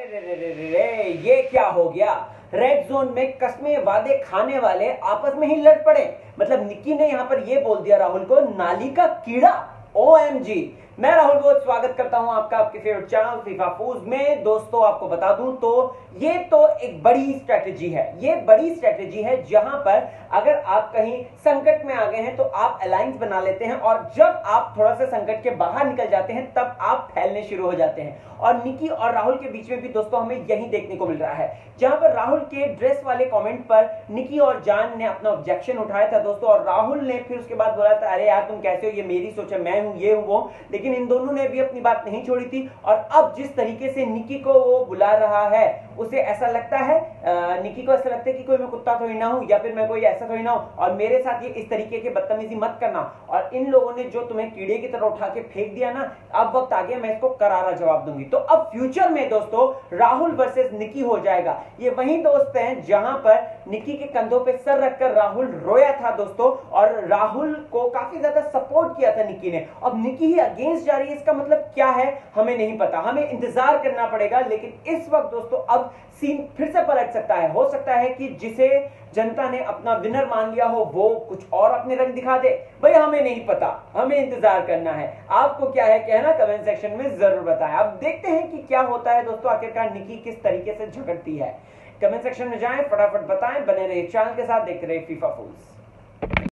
रे रे रे रे रे, ये क्या हो गया। रेड जोन में कस्में वादे खाने वाले आपस में ही लड़ पड़े। मतलब निक्की ने यहां पर ये बोल दिया राहुल को नाली का कीड़ा। OMG। मैं राहुल बहुत स्वागत करता हूं आपका आपके फेवरेट चैनल फीफा फूज में। दोस्तों आपको बता दूं तो ये तो एक बड़ी स्ट्रेटेजी है। ये बड़ी स्ट्रेटेजी है जहां पर अगर आप कहीं संकट में आ गए हैं तो आप अलायंस बना लेते हैं और जब आप थोड़ा सा संकट के बाहर निकल जाते हैं तब आप फैलने शुरू हो जाते हैं। और निक्की और राहुल के बीच में भी दोस्तों हमें यही देखने को मिल रहा है, जहां पर राहुल के ड्रेस वाले कमेंट पर निक्की और जान ने अपना ऑब्जेक्शन उठाया था दोस्तों। और राहुल ने फिर उसके बाद बोला था अरे यार तुम कैसे हो, ये मेरी सोच है, मैं हूं ये हूं वो। लेकिन इन दोनों ने भी अपनी बात नहीं छोड़ी थी। और अब जिस तरीके से निक्की को वो बुला रहा है उसे ऐसा लगता है, निक्की को ऐसा लगता है कि कोई मैं कुत्ता थोड़ी ना हूं या फिर मैं कोई ऐसा थोड़ी ना हूं और मेरे साथ ये इस तरीके की बदतमीजी मत करना। और इन लोगों ने जो तुम्हें कीड़े की तरह उठा के फेंक दिया ना, अब वक्त आ गया मैं इसको करारा जवाब दूंगी। तो अब फ्यूचर में दोस्तों राहुल वर्सेस निक्की हो जाएगा। ये वही दोस्त हैं जहां पर निक्की के कंधों पे सर रखकर राहुल रोया था दोस्तों। और राहुल को काफी ज्यादा सपोर्ट किया था निक्की ने। अब निक्की ही अगेंस्ट जा रही है, इसका मतलब क्या है हमें नहीं पता, हमें इंतजार करना पड़ेगा। लेकिन इस वक्त दोस्तों अब सीन फिर से पलट सकता है। हो सकता है कि जिसे जनता ने अपना विनर मान लिया हो वो कुछ और अपने रंग दिखा दे। भाई हमें नहीं पता, हमें इंतजार करना है। आपको क्या है कहना कमेंट सेक्शन में जरूर बताएं। अब देखते हैं कि क्या होता है दोस्तों, आखिरकार निक्की किस तरीके से झगड़ती है। कमेंट सेक्शन में जाएं, फटाफट बताएं। बने रहिए चैनल के साथ, देखते रहिए फीफा फूल्स।